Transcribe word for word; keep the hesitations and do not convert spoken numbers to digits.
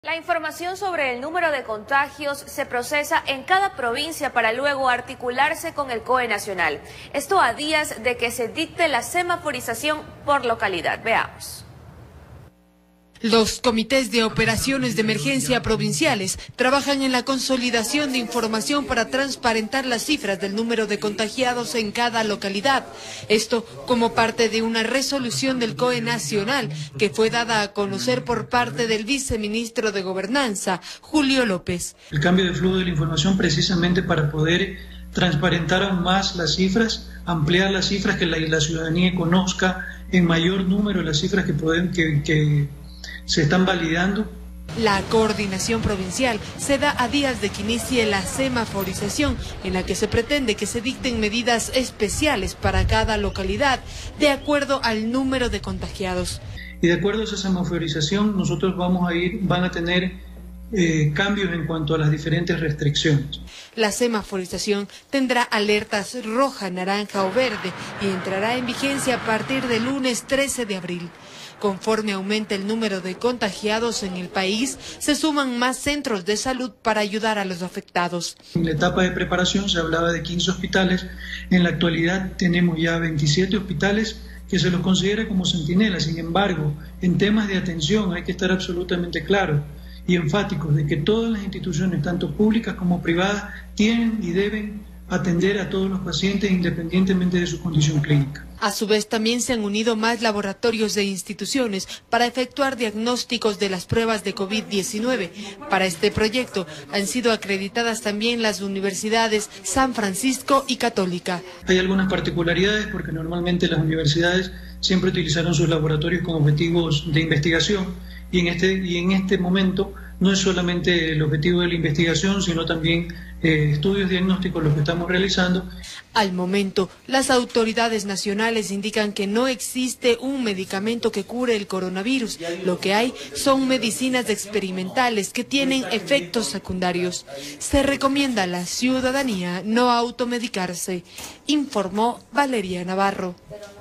La información sobre el número de contagios se procesa en cada provincia para luego articularse con el C O E nacional. Esto a días de que se dicte la semaforización por localidad. Veamos. Los comités de operaciones de emergencia provinciales trabajan en la consolidación de información para transparentar las cifras del número de contagiados en cada localidad. Esto como parte de una resolución del C O E nacional que fue dada a conocer por parte del viceministro de Gobernanza, Julio López. El cambio de flujo de la información precisamente para poder transparentar aún más las cifras, ampliar las cifras, que la, la ciudadanía conozca en mayor número las cifras que pueden que, que se están validando. La coordinación provincial se da a días de que inicie la semaforización, en la que se pretende que se dicten medidas especiales para cada localidad, de acuerdo al número de contagiados. Y de acuerdo a esa semaforización, nosotros vamos a ir, van a tener eh, cambios en cuanto a las diferentes restricciones. La semaforización tendrá alertas roja, naranja o verde y entrará en vigencia a partir del lunes trece de abril. Conforme aumenta el número de contagiados en el país, se suman más centros de salud para ayudar a los afectados. En la etapa de preparación se hablaba de quince hospitales, en la actualidad tenemos ya veintisiete hospitales que se los considera como centinelas. Sin embargo, en temas de atención hay que estar absolutamente claros y enfáticos de que todas las instituciones, tanto públicas como privadas, tienen y deben atender a todos los pacientes independientemente de su condición clínica. A su vez, también se han unido más laboratorios de instituciones para efectuar diagnósticos de las pruebas de COVID diecinueve. Para este proyecto han sido acreditadas también las universidades San Francisco y Católica. Hay algunas particularidades porque normalmente las universidades siempre utilizaron sus laboratorios con objetivos de investigación y en este, y en este momento no es solamente el objetivo de la investigación, sino también eh, estudios diagnósticos los que estamos realizando. Al momento, las autoridades nacionales indican que no existe un medicamento que cure el coronavirus. Lo que hay son medicinas experimentales que tienen efectos secundarios. Se recomienda a la ciudadanía no automedicarse, informó Valeria Navarro.